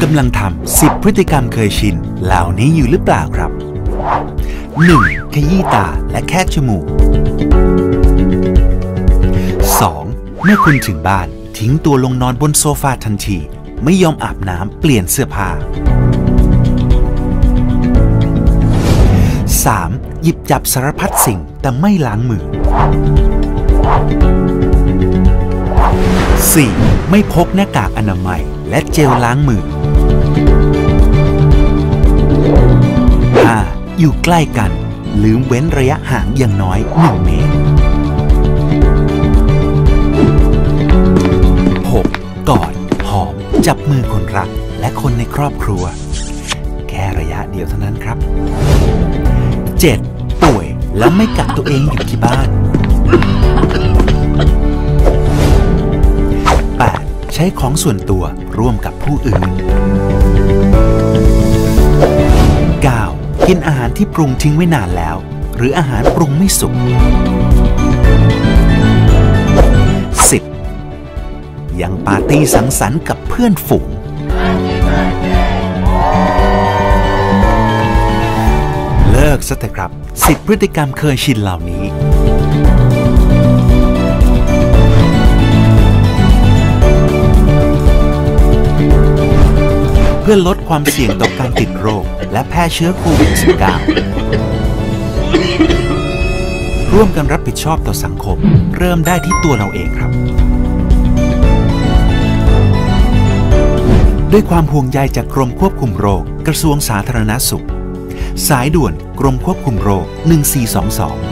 ำลังทำ10พฤติกรรมเคยชินเหล่านี้อยู่หรือเปล่าครับ 1. ขยี้ตาและแคะจมูก 2. เมื่อคุณถึงบ้านทิ้งตัวลงนอนบนโซฟาทันทีไม่ยอมอาบน้ำเปลี่ยนเสื้อผ้า 3. หยิบจับสารพัดสิ่งแต่ไม่ล้างมือ 4. ไม่พกหน้ากากอนามัยและเจลล้างมือ 5. อยู่ใกล้กันลืมเว้นระยะห่างอย่างน้อย1 เมตร 6. กอดหอมจับมือคนรักและคนในครอบครัวแค่ระยะเดียวเท่านั้นครับ 7. ป่วยแล้วไม่กักตัวเองอยู่ที่บ้าน 8. ใช้ของส่วนตัวร่วมกับผู้อื่น 9. กินอาหารที่ปรุงทิ้งไว้นานแล้วหรืออาหารปรุงไม่สุก 10. ยังปาร์ตี้สังสรรค์กับเพื่อนฝูงเลิกซะเถอะครับ10พฤติกรรมเคยชินเหล่านี้เพื่อลดความเสี่ยงต่อการติดโรคและแพร่เชื้อโควิด -19 ร่วมกันรับผิดชอบต่อสังคมเริ่มได้ที่ตัวเราเองครับด้วยความห่วงใยจากกรมควบคุมโรคกระทรวงสาธารณสุขสายด่วนกรมควบคุมโรค1422